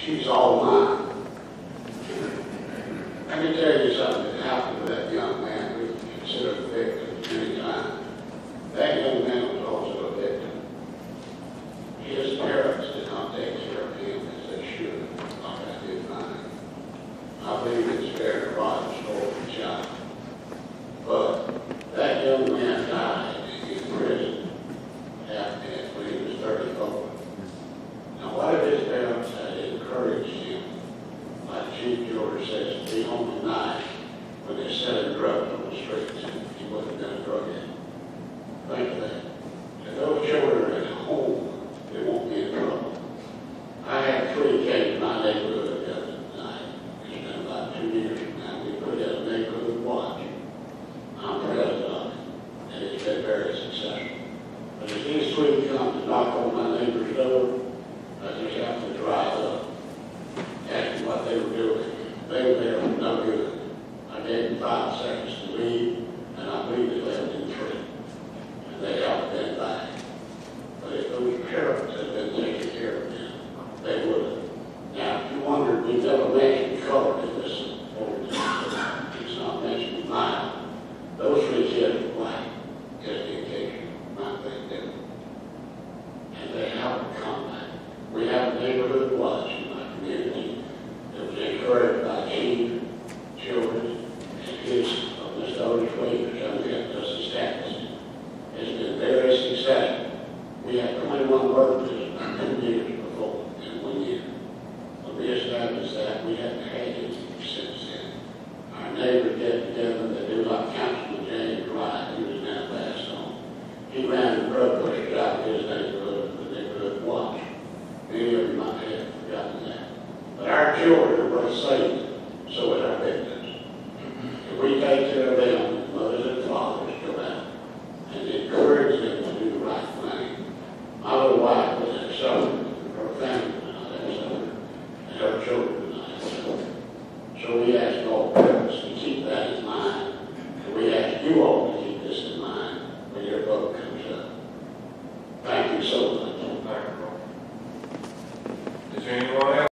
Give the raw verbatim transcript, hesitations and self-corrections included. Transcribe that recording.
She's all mine. Let me tell you something that happened to that young man we considered a victim many times. That young man was also a victim. His parents did not take care of him as they should, like I did mine. I believe it's very rotten story for a child. But that young man died in prison after when he was thirty-four. Now, what if his parents had encouraged him, like Chief George says, to be home at night when they're selling drugs on the streets, and he wasn't been a drug addict? Think of that. If those children are at home, they won't be in trouble. I had three kids in my neighborhood the other night. It's been about two years now. We put in a neighborhood watch. I'm president of it, and it's been very successful. But as these three come to knock on my neighbor's door, I just have to drive up, ask them what they were doing. They were there for no good. I gave them five seconds to leave, and I believe they left in three. And they haven't been back. But if those parents had been taking care of them, they would have. Now, if you wonder, we never mentioned color in this ordinance. It's not mentioned mine. Those three kids were black, just in case you might think them. And they haven't come back. We have a neighborhood watch in my community that was encouraged by Chief Children and his of Mister Otis Williams coming in to establish it. It's been very successful. We had twenty-one burglaries two years before in one year. When we established that, we haven't had any since then. Our neighbors get together, they do like Councilman James Wright, he was now passed on. He ran the drug pushers out of his neighborhood, the neighborhood watch. Many of you might have forgotten that. But our children are worth saving, so is our victims. If we take care of them, mothers and fathers go out and encourage them to do the right thing. My little wife was a soldier, her family was not a soldier, and her children